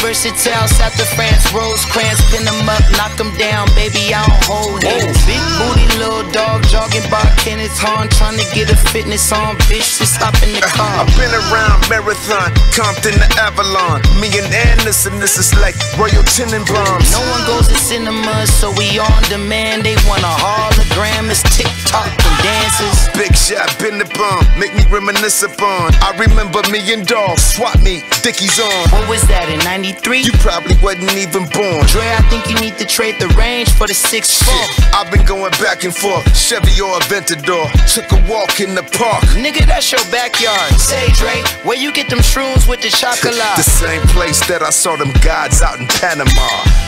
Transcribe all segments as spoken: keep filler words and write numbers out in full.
versatile, South of France, Rosecrans, pin them up, knock them down, baby, I don't hold hands. Big booty, little dog, jogging by Kenneth Horn, trying to get a fitness on, bitch, just hop in the car. I've been around Marathon, Compton to Avalon, me and Anderson, this is like Royal Tenenbaums. No one goes to cinema, so we on demand. They want a hologram, it's TikTok and dances. Big shot, been the bomb, make me reminisce upon. I remember me and Dog, swap meet, Dickies on. What was that, in ninety-three? You probably wasn't even born. Dre, I think you need to trade the range for the six four. I've been going back and forth, Chevy or Aventador. Took a walk in the park. Nigga, that's your backyard. Say, Dre, where you get them shrooms with the chocolate? The same place that I saw them gods out in Panama.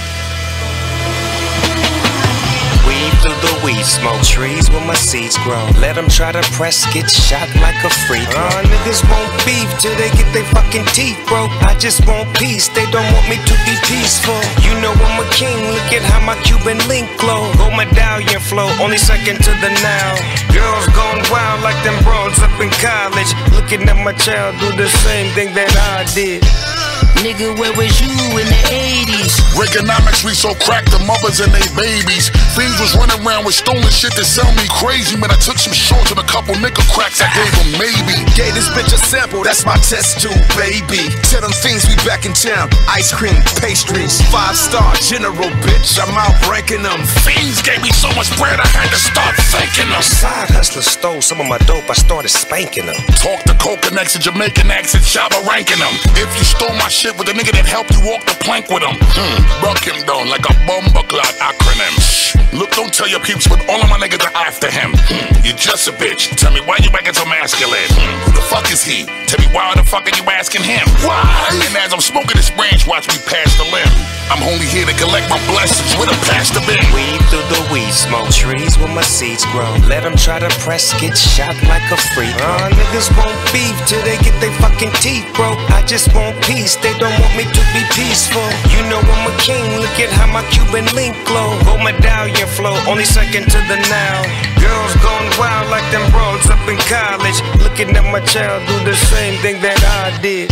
Weed through the weed smoke, trees where my seeds grow. Let them try to press, get shot like a freak. Uh, niggas won't beef till they get their fucking teeth broke. I just want peace, they don't want me to be peaceful. You know I'm a king, look at how my Cuban link glow. Gold medallion flow, only second to the now. Girls gone wild like them broads up in college. Looking at my child do the same thing that I did. Nigga, where was you in the eighties? Reaganomics, we so cracked the mothers and they babies. Fiends was running around with stolen shit that sell me crazy. Man, I took some shorts and a couple nickel cracks, I gave them maybe. Gave this bitch a sample, that's my test tube, baby. Tell them things we back in town. Ice cream, pastries, five star general, bitch. I'm out ranking them. Fiends gave me so much bread, I had to start thanking them. Side hustler stole some of my dope, I started spanking them. Talk to Coconuts and Jamaican accent, Shabba ranking them. If you stole my shit with the nigga that helped you walk the plank with him, hmm, broke him down like a bomber clot acronym. Shh. Look, don't tell your peeps, but all of my niggas are after him. Hmm, you're just a bitch. Tell me why you acting so masculine. Hmm, who the fuck is he? Tell me why the fuck are you asking him? Why? And as I'm smoking this branch, watch me pass the limb. I'm only here to collect my blessings with a past the bin. Weed through the weed smoke, trees where my seeds grow. Let them try to press, get shot like a freak. Uh, niggas won't beef till they get their fucking teeth broke. I just want peace, they don't want me to be peaceful. You know I'm a king, look at how my Cuban link glow. Gold medallion flow, only second to the now. Girls gone wild like them broads up in college. Looking at my child do the same thing that I did.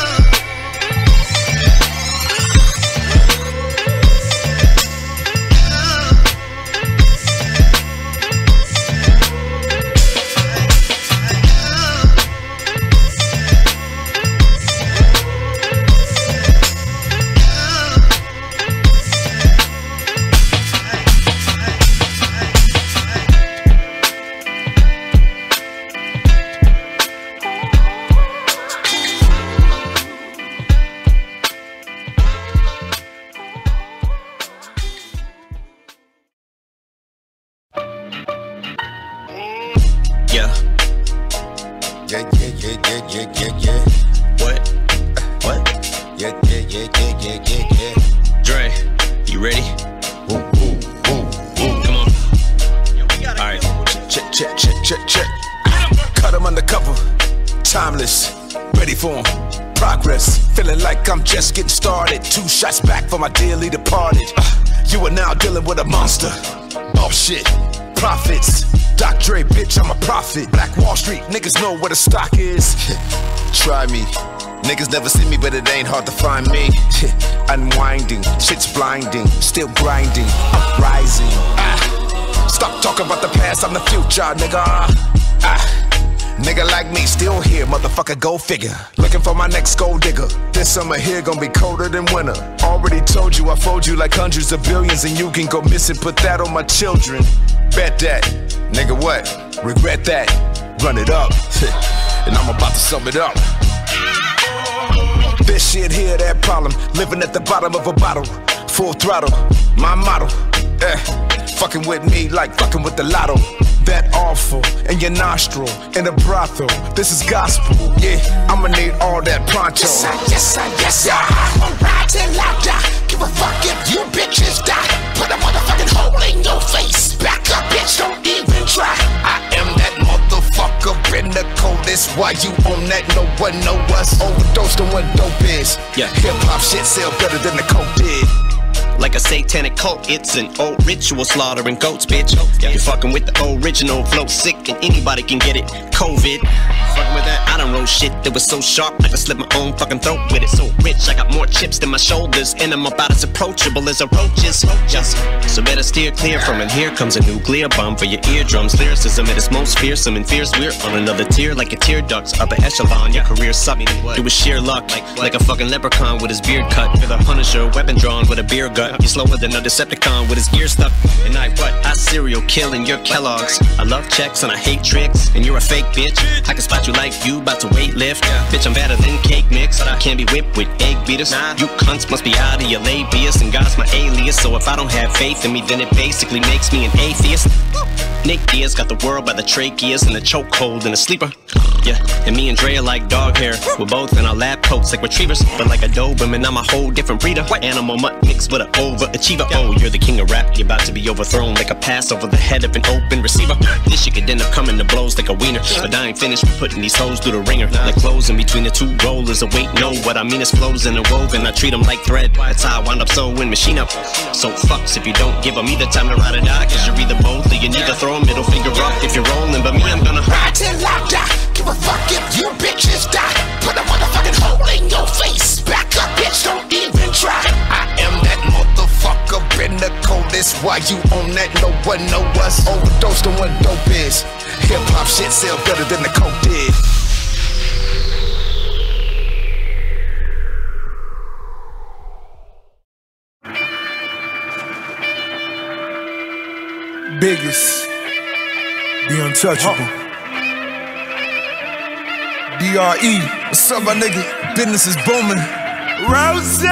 Just getting started, two shots back for my dearly departed. uh, You are now dealing with a monster. Oh shit, profits. Doc Dre, bitch, I'm a prophet. Black Wall Street, niggas know where the stock is. Try me, niggas never see me, but it ain't hard to find me. Unwinding, shit's blinding, still grinding, I'm rising. ah, Stop talking about the past, I'm the future, nigga. ah, Nigga like me, still here, motherfucker, go figure. Looking for my next gold digger. This summer here gonna be colder than winter. Already told you, I fold you like hundreds of billions, and you can go missing, put that on my children. Bet that, nigga what? Regret that, run it up. And I'm about to sum it up. This shit here, that problem. Living at the bottom of a bottle. Full throttle, my motto. Eh, fucking with me like fucking with the lotto. That awful in your nostril, in a brothel. This is gospel, yeah. I'ma need all that pronto. Yes, I, yes, I, yes, I. I'ma ride till I die. Give a fuck if you bitches die. Put a motherfucking hole in your face. Back up, bitch, don't even try. I am that motherfucker, been the coldest. Why you on that? No one know us. Overdosed on what dope is. Yeah. Hip hop shit sell better than the coke did. Like a satanic cult, it's an old ritual slaughtering goats, bitch. You're fucking with the original flow, sick and anybody can get it. COVID. fucking with that. I done wrote shit that was so sharp I could slit my own fucking throat with it. So rich, I got more chips than my shoulders, and I'm about as approachable as a roaches. Just so better steer clear from it. Here comes a nuclear bomb for your eardrums. Lyricism at its most fearsome and fierce. We're on another tier like your tear ducts. Upper echelon, your career sucked. It was sheer luck, like like a fucking leprechaun with his beard cut. With a Punisher, weapon drawn with a beer gut. You're slower than a Decepticon with his gear stuck. And I what? I serial killing your Kellogg's. I love checks and I hate tricks. And you're a fake bitch. I can spot you like you about to weight lift. Bitch, I'm better than cake mix. But I can't be whipped with egg beaters. You cunts must be out of your labius. And God's my alias. So if I don't have faith in me, then it basically makes me an atheist. Nick Diaz got the world by the tracheas and the chokehold and a sleeper. Yeah, and me and Dre are like dog hair. We're both in our lab coats like retrievers. But like a Doberman, I'm a whole different breeder. Animal mutt mixed with an overachiever. Oh, you're the king of rap. You're about to be overthrown like a pass over the head of an open receiver. This shit could end up coming to blows like a wiener. But I ain't finished with putting these hoes through the ringer. Like clothes in between the two rollers. Await, no, what I mean is flows in a woven. I treat them like thread. That's how I wind up sewing machine up. So fucks if you don't give them either time to ride or die. Cause you're either both or you neither. Throw a middle finger up if you're rolling. But me, I'm gonna ride till I die. Give a fuck if you bitches die. Put a motherfucking hole in your face. Back up, bitch, don't even try. I am that motherfucker in the coldest. Why you on that? No one know us. Overdosed on what dope is. Hip hop shit sell better than the coke did. Biggest, the untouchable. D R E, what's up, my nigga? Business is booming. Rose!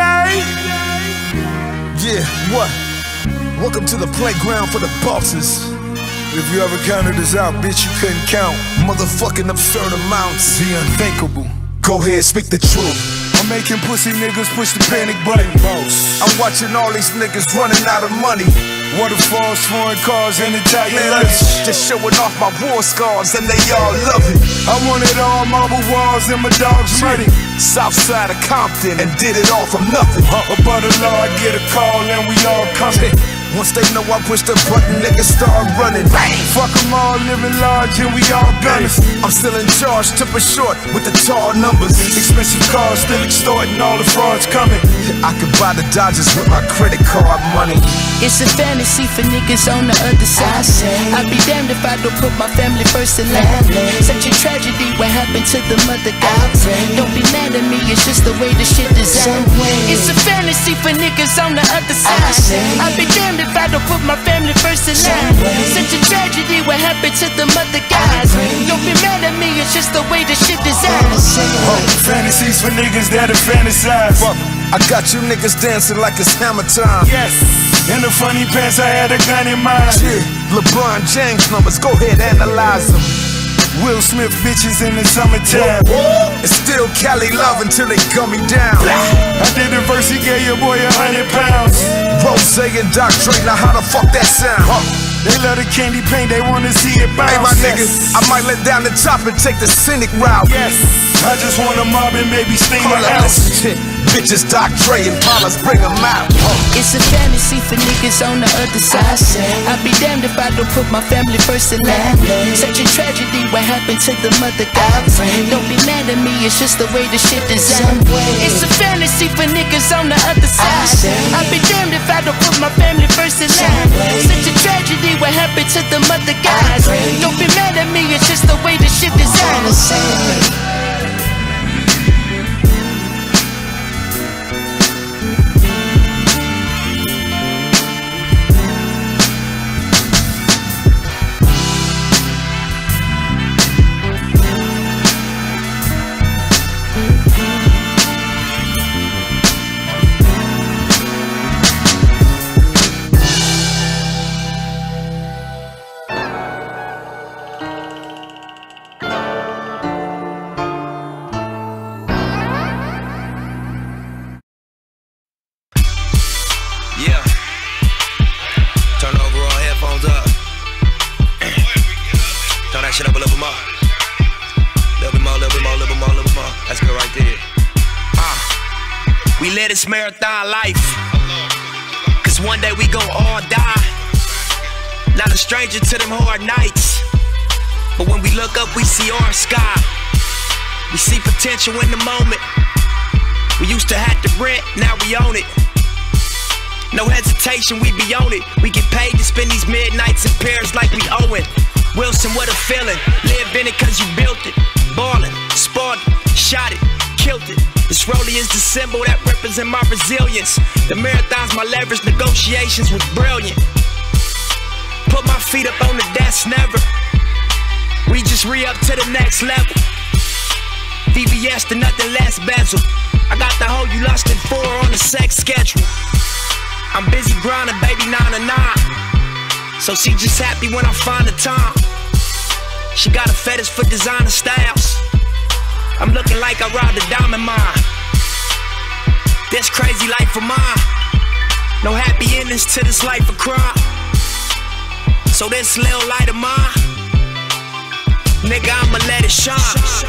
Yeah, what? Welcome to the playground for the bosses. If you ever counted this out, bitch, you couldn't count. Motherfucking absurd amounts. The unthinkable. Go ahead, speak the truth. I'm making pussy niggas push the panic button. I'm watching all these niggas running out of money. Waterfalls, foreign cars, and Italian luggage. Just showing off my war scars, and they all love it. I wanted all marble walls and my dogs muddy. South side of Compton, and did it all from nothing. Above the law, I get a call, and we all coming. Once they know I push the button, niggas start running. Bang. Fuck them all, living large, and we all gunners. I'm still in charge, tip it short with the tall numbers. Expensive cars, still extorting, all the frauds coming. I could buy the Dodgers with my credit card money. It's a fantasy for niggas on the other side. I'd be damned if I don't put my family first in line. Such a tragedy, what happened to the mother God? Don't be mad at me, it's just the way the shit designed. It's a fantasy for niggas on the other side. I'd be damned if I don't put my family first in line. Such a tragedy, what happened to the mother God? Don't be mad at me, it's just the way the shit designed. Oh, fantasies for niggas that are fantasize. Fuck, I got you niggas dancing like it's hammer time. Yes. In the funny pants, I had a gun in mind. Yeah, LeBron James numbers, go ahead, analyze them. Will Smith bitches in the summertime. It's still Cali love until they gun me down. I did the verse, he gave your boy a hundred pounds. Rose and Doc Dre, now how the fuck that sound? They love the candy paint, they wanna see it bounce. Hey my nigga, I might let down the top and take the scenic route. Yes, I just wanna mob and maybe sting my house. Bitches, Doc Dre and Paula's, bring them out. It's a fantasy for niggas on the other side. I'd be damned if I don't put my family first in line. Such a tragedy, what happened to the mother God? Don't be mad at me, it's just the way the shit designed. It's a fantasy for niggas on the other side. I'd be damned if I don't put my family first in line. Such a tragedy, what happened to the mother God? Don't be mad at me, it's just the way the shit designed. This marathon life, cause one day we gon' all die. Not a stranger to them hard nights, but when we look up we see our sky. We see potential in the moment. We used to have to rent, now we own it. No hesitation, we be on it. We get paid to spend these midnights in Paris like we owe it. Wilson, what a feeling. Live in it cause you built it. Ballin', spawned it, shot it, killed it. This rollie is the symbol that represents my resilience. The marathon's my leverage, negotiations was brilliant. Put my feet up on the desk, never. We just re-up to the next level. V V S to nothing less bezel. I got the hoe you lustin' for on the sex schedule. I'm busy grinding, baby, nine to nine. So she just happy when I find the time. She got a fetish for designer styles. I'm looking like I robbed a diamond mine. This crazy life of mine. No happy endings to this life of crime. So this little light of mine, nigga, I'ma let it shine.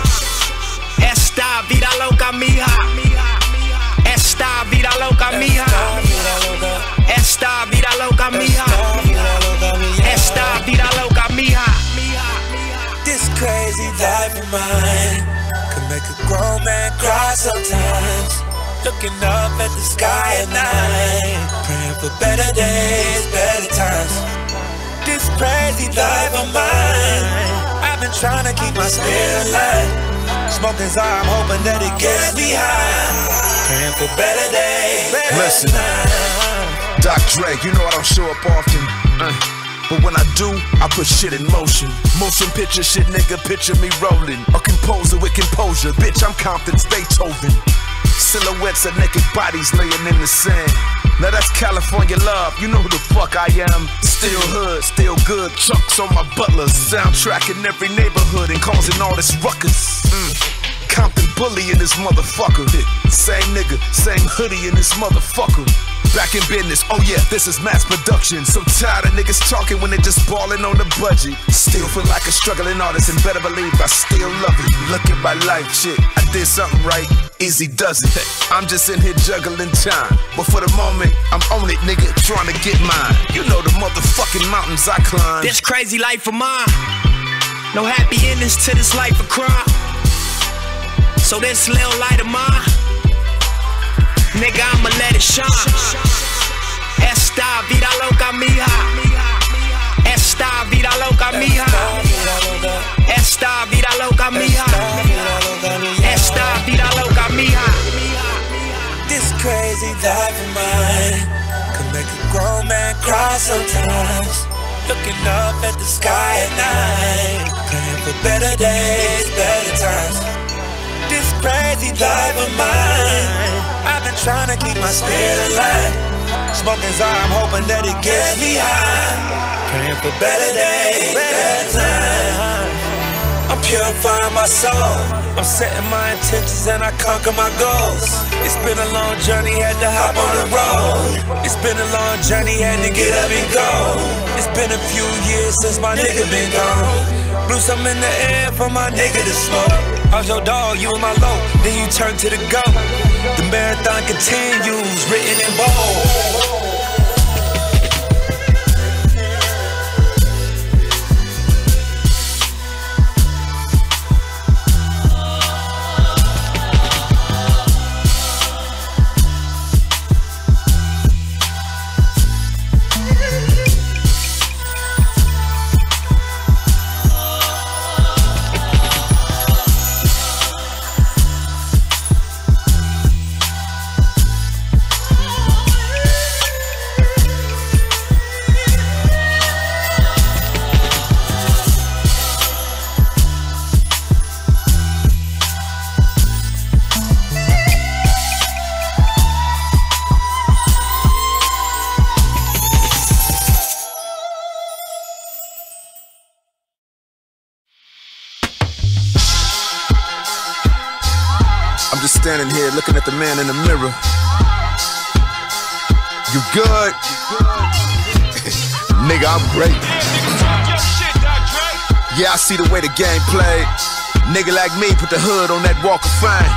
Esta vida loca mija. Esta vida loca mija. Esta vida loca mija. Esta vida loca mija. This crazy life of mine can make a grown man cry sometimes. Looking up at the sky at night, praying for better days, better times. This crazy life of mine, I've been trying to keep my spirit alive. Smoking Zara, I'm hoping that it gets me high. Praying for better days, better Listen, times. Doc Dre, you know I don't show up often, uh, but when I do, I put shit in motion. Motion picture shit, nigga, picture me rolling. A composer with composure, bitch, I'm Compton's Beethoven. Silhouettes of naked bodies laying in the sand. Now that's California love, you know who the fuck I am. Still hood, still good, chunks on my butlers. Soundtracking every neighborhood and causing all this ruckus. mm. Compton bully in this motherfucker. Same nigga, same hoodie in this motherfucker. Back in business, oh yeah, this is mass production. So tired of niggas talking when they just ballin' on the budget. Still feel like a struggling artist and better believe I still love it. Look at my life, shit, I did something right, easy does it. I'm just in here juggling time, but for the moment, I'm on it, nigga, trying to get mine. You know the motherfucking mountains I climb. This crazy life of mine, no happy endings to this life of crime. So this little light of mine, nigga, I'ma let it shine. Esta vida loca mija. Esta vida loca mija. Esta vida loca mija. Esta vida loca mija. This crazy life of mine can make a grown man cry sometimes. Looking up at the sky at night, praying for better days, better times. This crazy life of mine, I've been trying to keep my spirit alive. Smoking Zara, I'm hoping that it gets me high. Praying for better days, better times. I'm purifying my soul. I'm setting my intentions and I conquer my goals. It's been a long journey, had to hop on the road. It's been a long journey, had to get up and go. It's been a few years since my nigga been gone. Blew some in the air for my nigga to smoke. I was your dog, you was my low, then you turn to the go. The marathon continues, written in bold. Standing here looking at the man in the mirror. You good? Nigga, I'm great. Yeah, I see the way the game played. Nigga like me put the hood on that walk of fame.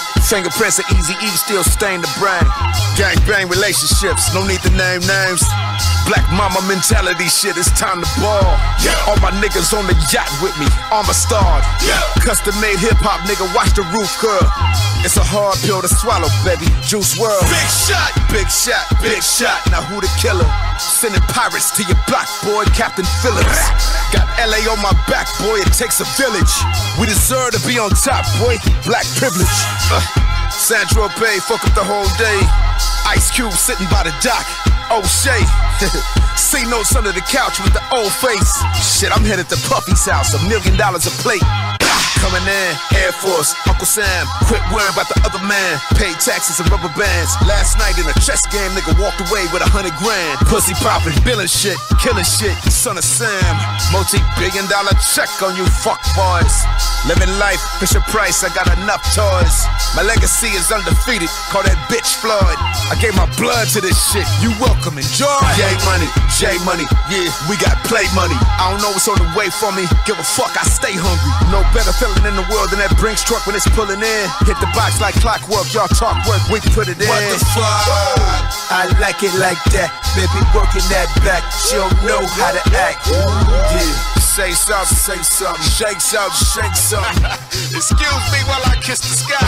Fingerprints of Eazy-E still stain the brain. Gang bang relationships, no need to name names. Black mama mentality shit, it's time to ball. Yeah. All my niggas on the yacht with me, armor starred. Yeah. Custom made hip hop, nigga, watch the roof curl. It's a hard pill to swallow, baby. Juice world. Big shot, big shot, big shot. Now who the killer? Sending pirates to your block, boy, Captain Phillips. Got L A on my back, boy, it takes a village. We deserve to be on top, boy, black privilege. Uh, Sandro Bay, fuck up the whole day. Ice Cube sitting by the dock. O'Shea. C notes under the couch with the old face. Shit, I'm headed to Puffy's house, a million dollars a plate. Coming in, Air Force, Uncle Sam. Quit worrying about the other man. Paid taxes and rubber bands. Last night in a chess game, nigga walked away with a hundred grand. Pussy popping, billing shit, killing shit. Son of Sam. Multi-billion dollar check on you fuck boys. Living life, Fisher Price, I got enough toys. My legacy is undefeated, call that bitch Floyd. I gave my blood to this shit, you welcome, enjoy. J money, J money, yeah, we got play money. I don't know what's on the way for me, give a fuck, I stay hungry. No better feeling in the world than that Brinks truck when it's pulling in. Hit the box like clockwork, y'all talk work, we put it in. What the fuck? I like it like that, baby working that back. She don't know how to act, yeah. Say something, say something, shake something, shake something. Excuse me while I kiss the sky.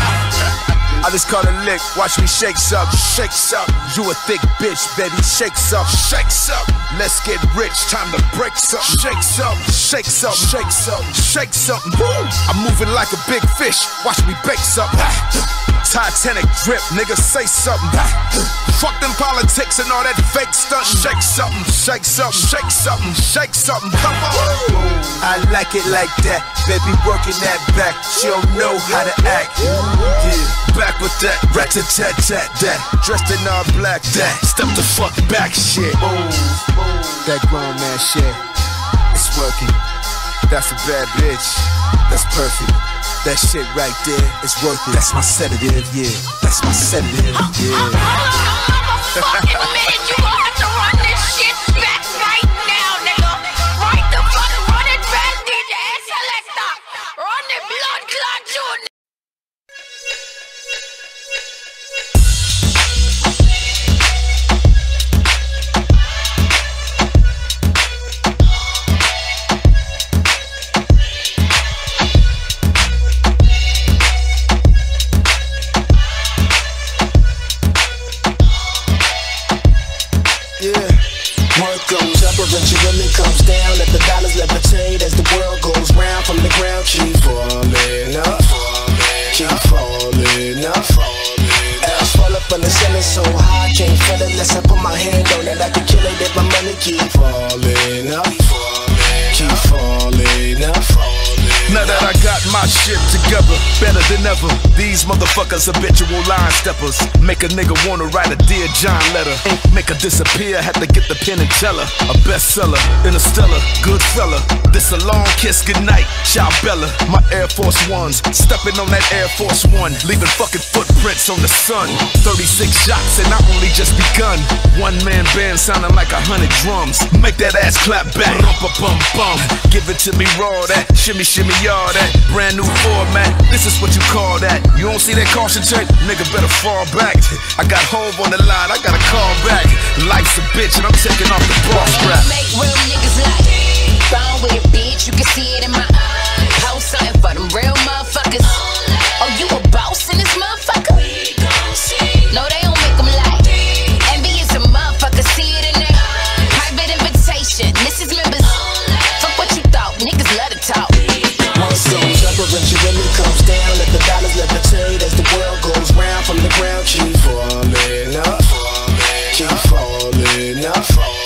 I just caught a lick, watch me shake something, shake something. You a thick bitch, baby, shake something, shake something. Let's get rich, time to break something. Shake something, shake something, shake something, shake something. Boom. I'm moving like a big fish, watch me bake something. Titanic drip, nigga, say something. Fuck them politics and all that fake stunt. Shake something, shake something, shake something, shake something. Come on. I like it like that, baby working that back. She don't know how to act. Yeah, back with that, rat-a-tat-tat, that. Dressed in all black, that. Step the fuck back, shit. That grown man shit, it's working. That's a bad bitch, that's perfect. That shit right there is worth it. That's my sedative, yeah. That's my sedative, yeah. Hold on, hold on, fucking minute. You gon' have to run this shit back right now, nigga. Right the fuck, run it back, D J Selector. Run the blood clot, you. Eventually comes down, let the dollars levitate as the world goes round. From the ground, keep falling up, keep falling up. As fall up on the ceiling so high, can't feel it unless I put my hand on it. I can kill it if my money keep falling up, keep falling up. Now that I got my shit together, better than ever. These motherfuckers habitual line steppers. Make a nigga wanna write a Dear John letter. Make her disappear, had to get the pen and tell her. A bestseller, Interstellar, good fella. This a long kiss goodnight, Ciao Bella. My Air Force Ones, stepping on that Air Force One, leaving fucking footprints on the sun. thirty-six shots and I only just begun. One man band sounding like a hundred drums. Make that ass clap back, bum bum. Give it to me raw, that shimmy shimmy. Y'all that brand new format, this is what you call that. You don't see that caution tape? Nigga better fall back. I got Hove on the line, I gotta call back. Life's a bitch and I'm taking off the ball strap. Make real niggas like bone with a bitch, you can see it in my eyes. Post something for them real motherfuckers. Oh, you a boss in this motherfucker? No, they don't make them like envy is a motherfucker, see it in there. Private invitation, this is members. Fuck what you thought, niggas love to talk. Goes up, eventually comes down, let the dollars levitate as the world goes round. From the ground, keep falling up, keep falling up.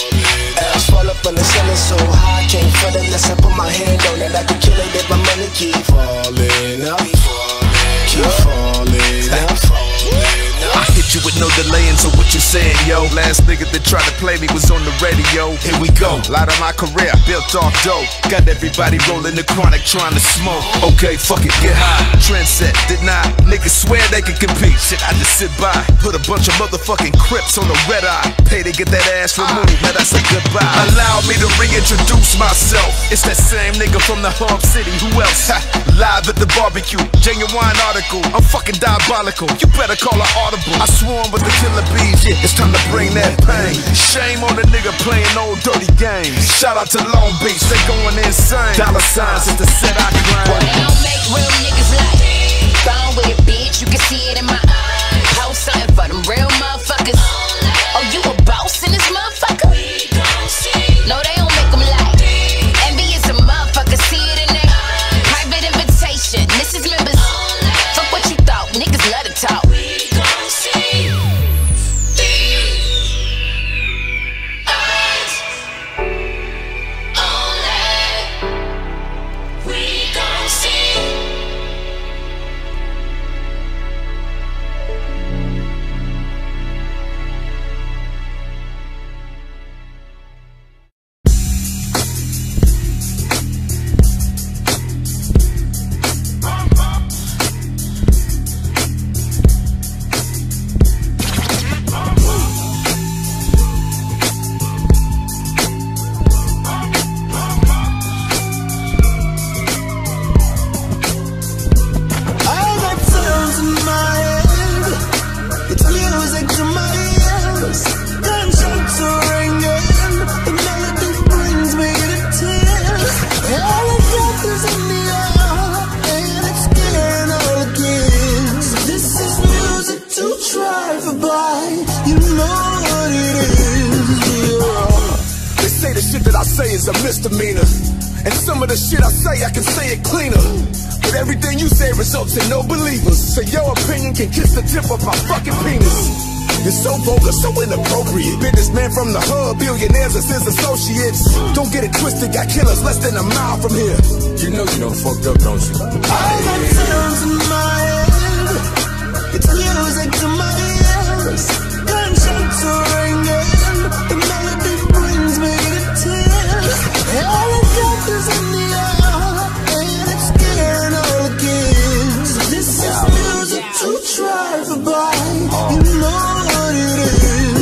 As fall up on the ceiling so high, can't feel it unless I put my hand on it. I can kill it if my money keep falling up, keep falling up. I hit you with no delaying, so what you saying, yo? Last nigga that tried to play me was on the radio. Here we go, light of my career, built off dope. Got everybody rolling the chronic trying to smoke. Okay, fuck it, get high. Trendset, didn't I? Niggas swear they could compete. Shit, I just sit by. Put a bunch of motherfucking Crips on the red eye. Pay to get that ass removed, man, that's a goodbye. Allow me to reintroduce myself. It's that same nigga from the hub city, who else? Ha, live at the barbecue, genuine article. I'm fucking diabolical, you better call an audible. I swarm with the killer bees, yeah, it's time to to bring that pain. Shame on the nigga playing old dirty games. Shout out to Long Beach, they going insane. Dollar signs is the set I grind. Well, they don't make real niggas like gone with it, bitch. You can see it in my eyes. Post something for them real motherfuckers. Oh, you a boss in this motherfucker? No, they don't make them like envious a motherfucker. See it in there. Private invitation. This is members. Fuck what you thought. Niggas love to talk. Is a misdemeanor, and some of the shit I say I can say it cleaner, but everything you say results in no believers. So your opinion can kiss the tip of my fucking penis. It's so vulgar, so inappropriate. Businessman from the hood, billionaires and his associates. Don't get it twisted, got killers less than a mile from here. You know you done fucked up, don't you? I got sounds in my head, it's music to my ears. Gunshots are ringing, the melody brings me to tears. Helicopters in the air, and it's scaring all the kids. This is music to drive by, you know what it is.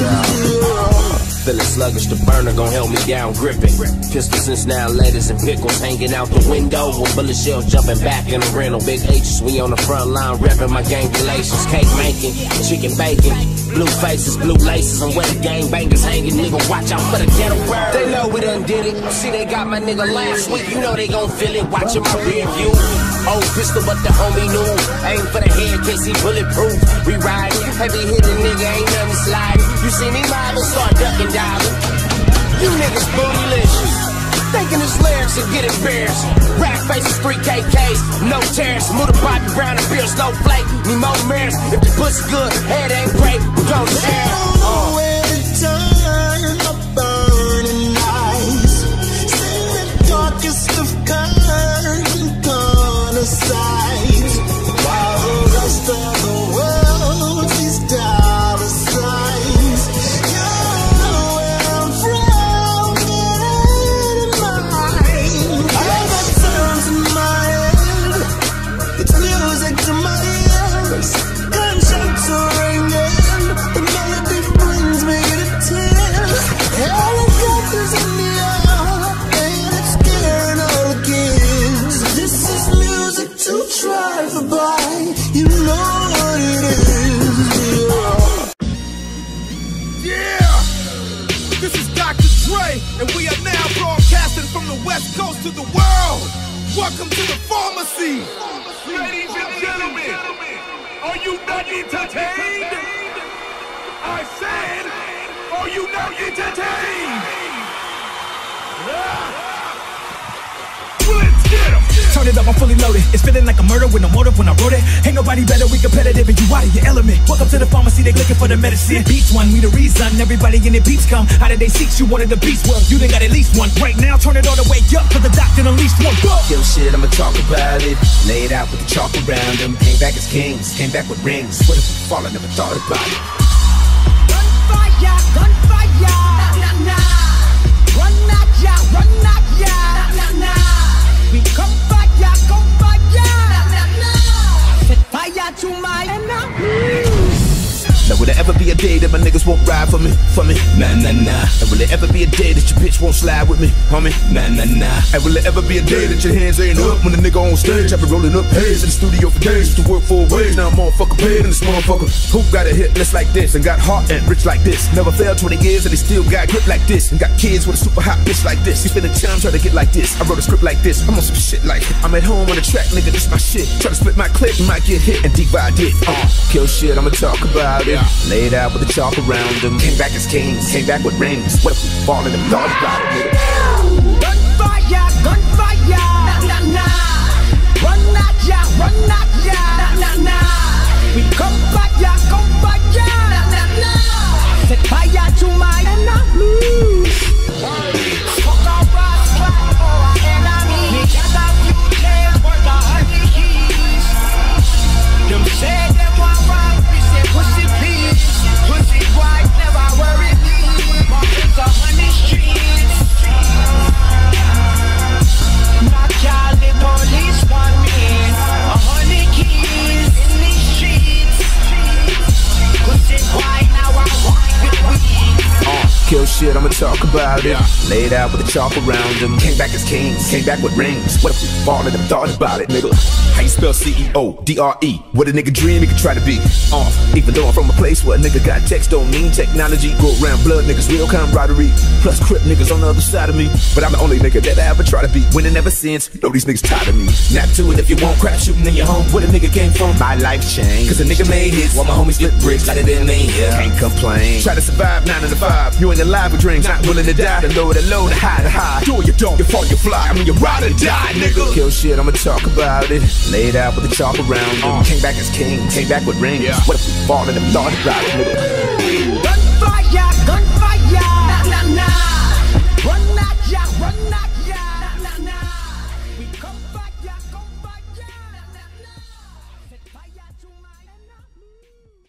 Yeah. Feeling sluggish, the burner gon' help me down, gripping. Pistols and now lettuce and pickles hanging out the window, with bullet shells jumping back in the rental. Big H's, we on the front line, repping my gang relations. Cake making, chicken bacon, blue faces, blue laces, and where the gang bangers hanging. Nigga, watch out for the ghetto bird. They know we done did it. See, they got my nigga last week, you know they gon' feel it. Watching my rear view. Old pistol, but the homie knew. Aim for the head, case he bulletproof. We riding, heavy hitting nigga, ain't nothing sliding. You see me mobbing, start ducking, diving. You niggas bootylicious. Thinking his lyrics and get embarrassed. Rap faces, three K Ks, no tears. Move the Bobby Brown and beer, snowflake. Need more mirrors. If the pussy good, head ain't great, we gon' share. Uh. Where to turn my burning eyes. See the darkest of colors and corner sides. While the rest of the world sees dollar signs. You know where I'm from, get in mind. I got sounds in my head, it's music to my ears. Gunshots are ringing, the melody brings me to tears. Helicopters in the air, and it's scaring all the kids. This is music to drive by, you know what it is. Yeah, yeah. This is Doctor Dre, and we are now broadcasting from the West Coast to the world. Welcome to the pharmacy. Ladies and gentlemen, are you not entertained? I said, are you not entertained? Let's get 'em. Turn it up, I'm fully loaded. It's feeling like a murder with no motive when I wrote it. Ain't nobody better, we competitive, and you out of your element. Welcome to the pharmacy, they looking for the medicine. Beats one, we the reason. Everybody in the beats come. How did they seek you? Wanted the beats, well, you done got at least one. Right now, turn it all the way up, for the doctor unleashed one. Go! Kill shit, I'ma talk about it. Lay it out with the chalk around them. Came back as kings, came back with rings. What if we fall? I never thought about it. Gunfire, gunfire, nah, nah, nah. Run not ya, run not ya, nah, nah, nah. We come fire, come fire, nah, nah, nah. Set fire to my enemies. Now will there ever be a day that my niggas won't ride for me, for me? Nah, nah, nah. And will there ever be a day that your bitch won't slide with me, homie? Nah, nah, nah. And will there ever be a day that your hands ain't up when the nigga on stage? I've been rolling up haze in the studio for days to work four ways. Now I'm motherfucker paid in this motherfucker. Who got a hit list like this and got heart and rich like this? Never failed twenty years and they still got grip like this. And got kids with a super hot bitch like this. You spending time trying to get like this. I wrote a script like this. I'm on some shit like I'm at home on the track, nigga, this my shit. Try to split my clip, you might get hit and divide it. Uh, kill shit, I'ma talk about it. Laid out with the chalk around them. Came back as kings, came back with rings. What if we fall in them thought about it, nigga? Gunfire, gunfire, nah, nah, nah. Run at ya, run at ya, nah, nah, nah. We come back ya, come back ya, nah, nah, nah. Set fire to my enemies. Fuck our brass, clap our enemy. We got a few chains for the honey keys. Them say them want rock, we say pussy please. Pussy white, never worry me. But it's a honey streets. Not Cali police want me. A honey keys in these streets. Pussy white, now I walk with weed. Uh, kill shit, I'ma talk about it. Laid out with the chalk around them. Came back as kings, came back with rings. What if we fall in them thought about it, nigga? How you spell C E O D R E? What a nigga dream, he can try to be. Uh, even though I'm from a place where a nigga got text, don't mean technology. Go around blood niggas, real camaraderie. Plus crip niggas on the other side of me. But I'm the only nigga that I ever try to be. Winning ever since, know these niggas tired of me. Snap to it if you want crap shooting in your home. Where the nigga came from, my life changed. Cause a nigga made hits while my homies flip bricks like it didn't mean yeah. Can't complain. Try to survive nine to the five. You ain't alive with dreams, not willing to die. The low, the low, the high, the high. Do it, you don't, you fall, you fly. I mean, you ride or die, nigga. Kill shit, I'ma talk about it. Laid out with the chalk around them. Uh. Came back as king, came back with rings. Yeah. What if we fall in them thought about it, nigga? Gunfire, gunfire, nah, nah, nah. Run at ya, run at ya, nah, nah, nah. We come back ya, come back ya, nah, nah, nah. Set fire to my enemies.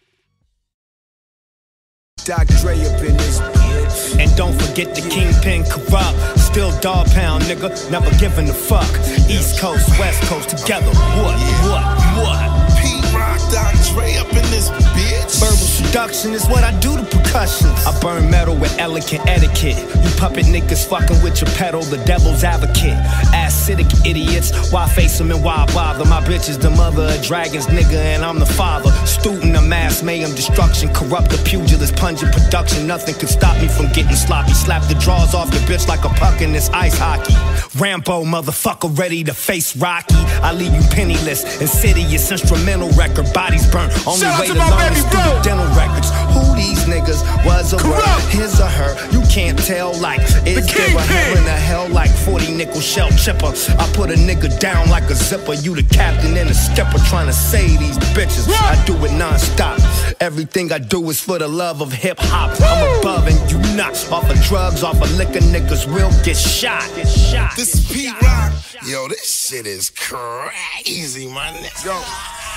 Doctor Dre up in this bitch. And don't forget the kingpin corrupt. Still dog pound, nigga, never giving a fuck. East Coast, West Coast together. What, what, what? P-Rock, Doctor Dre up in this bitch. Verbal seduction is what I do to percussions. I burn metal with elegant etiquette. You puppet niggas fucking with your pedal, the devil's advocate. Acidic idiots, why face them and why bother? My bitch is the mother of dragons, nigga, and I'm the father. Student of mass mayhem, destruction, corrupt the pugilist, pungent production. Nothing can stop me from getting sloppy. Slap the drawers off your bitch like a puck in this ice hockey. Rambo, motherfucker, ready to face Rocky. I leave you penniless, insidious, instrumental record, bodies burnt. Only Shout way to learn is through the dental records. Who these niggas was or were, his or her, you can't tell. Like, is there a hell in a hell like forty nickel shell chipper? I put a nigga down like a zipper. You the captain and the skipper trying to save these bitches. I do it non-stop. Everything I do is for the love of hip-hop. I'm above and you not. Off of drugs, off of liquor, niggas will get shot. Get shot. This is P-Rock. Yo, this shit is crazy, my nigga. Yo.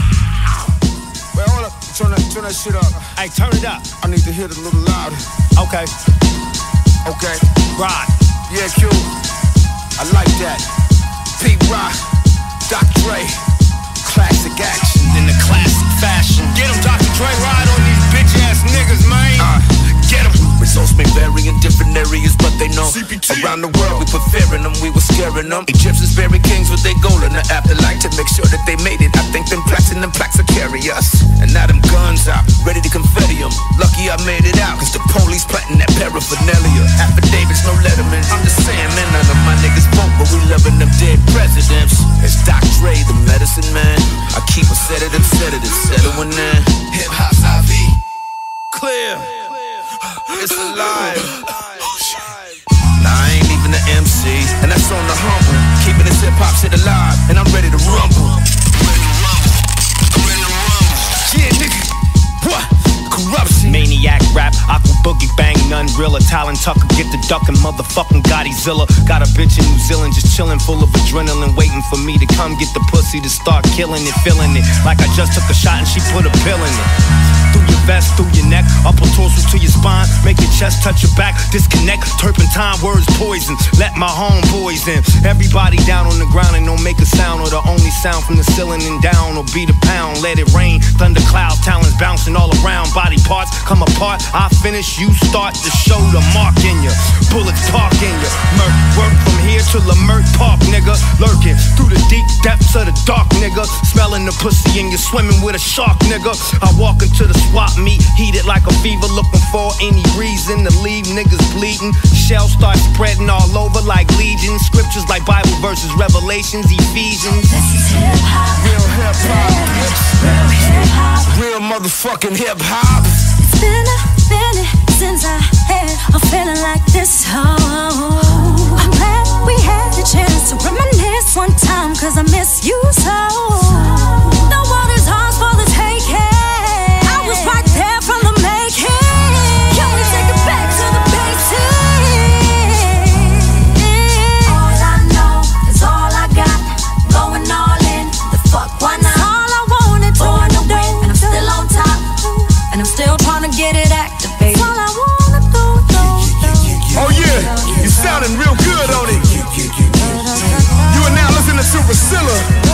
Wait, hold up. Turn that, turn that shit up. Hey, turn it up. I need to hear it a little louder. Okay. Okay. Right. Yeah, Q. I like that. P-Rock, Doctor Dre, classic action. In the classic fashion. Get him, Doctor Dre, ride on these bitch-ass niggas, man. Uh, Get him. Results may vary in different areas, but they know C P T. around the world we put fear in them, we were scaring them. Egyptians bury kings with their gold in the afterlife to make sure that they made it. I think them platinum plaques will carry us. And now them guns out, ready to confetti them. Lucky I made it out, cause the police planting that paraphernalia. Affidavits, no letterman. I'm just saying, man, none of my niggas vote, but we loving them dead presidents. It's Doctor Dre, the medicine man. I keep a sedative, sedative, settling in. Hip hop's I V. Clear. It's alive. Nah, I ain't even an M C, and that's on the humble. Keeping this hip hop shit alive, and I'm ready to rumble. Yeah, nigga. What? Corruption. Maniac rap, aqua boogie bang, none realer. Talent Tucker, get the duck and motherfucking Godzilla. Got a bitch in New Zealand just chilling, full of adrenaline, waiting for me to come get the pussy to start killing it, feeling it like I just took a shot and she put a pill in it. Through your vest, through your neck, upper torso to your spine, make your chest touch your back, disconnect, turpentine words poison, let my homeboys in. Everybody down on the ground and don't make a sound, or the only sound from the ceiling and down, or beat a pound, let it rain, thunder clouds, talons bouncing all around, body parts come apart, I finish, you start, to show the mark in ya. Bullets park in ya. Murk work from here to Lamert Park, nigga. Lurking through the deep depths of the dark, nigga. Smelling the pussy and you're swimming with a shark, nigga. I walk into the swap meet, heated like a fever, looking for any reason to leave niggas bleeding. Shells start spreading all over like legions. Scriptures like Bible verses, Revelations, Ephesians. This is hip hop. Real hip hop. Real hip hop. Real motherfucking hip hop. It's been a minute since I had a feeling like this. Oh, I'm glad we had the chance to reminisce one time, cause I miss you so. The water's ours for the taking. I was right there from the making. Can we take it back to the basics? All I know is all I got. Going all in. The fuck, why not? All I wanted to do. And I'm still on top. And I'm still trying to get it activated. All I wanna do, do, do. Oh yeah, you sounding real good on it. You are now listening to Priscilla.